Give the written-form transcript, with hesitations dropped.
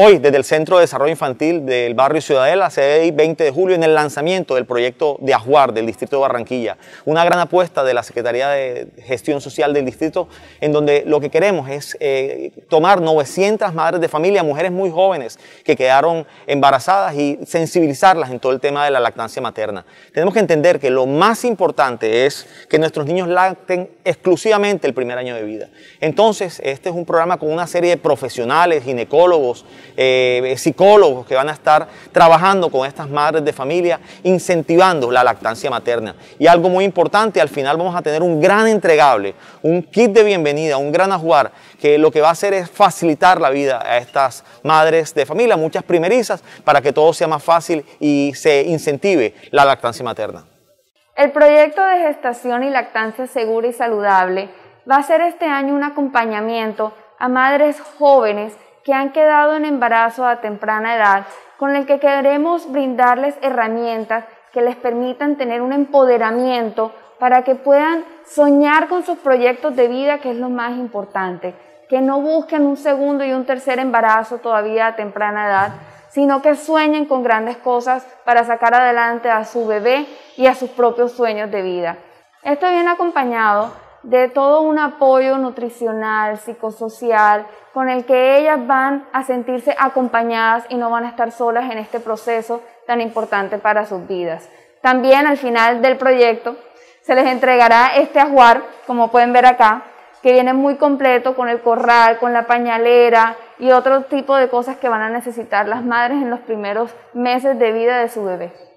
Hoy, desde el Centro de Desarrollo Infantil del barrio Ciudadela, se ve el 20 de julio en el lanzamiento del proyecto de Ajuar del Distrito de Barranquilla, una gran apuesta de la Secretaría de Gestión Social del Distrito, en donde lo que queremos es tomar 900 madres de familia, mujeres muy jóvenes que quedaron embarazadas y sensibilizarlas en todo el tema de la lactancia materna. Tenemos que entender que lo más importante es que nuestros niños lacten exclusivamente el primer año de vida. Entonces, este es un programa con una serie de profesionales, ginecólogos, psicólogos que van a estar trabajando con estas madres de familia, incentivando la lactancia materna. Y algo muy importante, al final vamos a tener un gran entregable, un kit de bienvenida, un gran ajuar, que lo que va a hacer es facilitar la vida a estas madres de familia, muchas primerizas, para que todo sea más fácil y se incentive la lactancia materna. El proyecto de gestación y lactancia segura y saludable va a ser este año un acompañamiento a madres jóvenes que han quedado en embarazo a temprana edad, con el que queremos brindarles herramientas que les permitan tener un empoderamiento para que puedan soñar con sus proyectos de vida, que es lo más importante, que no busquen un segundo y un tercer embarazo todavía a temprana edad, sino que sueñen con grandes cosas para sacar adelante a su bebé y a sus propios sueños de vida. Esto viene acompañado de todo un apoyo nutricional, psicosocial, con el que ellas van a sentirse acompañadas y no van a estar solas en este proceso tan importante para sus vidas. También al final del proyecto se les entregará este ajuar, como pueden ver acá, que viene muy completo con el corral, con la pañalera y otro tipo de cosas que van a necesitar las madres en los primeros meses de vida de su bebé.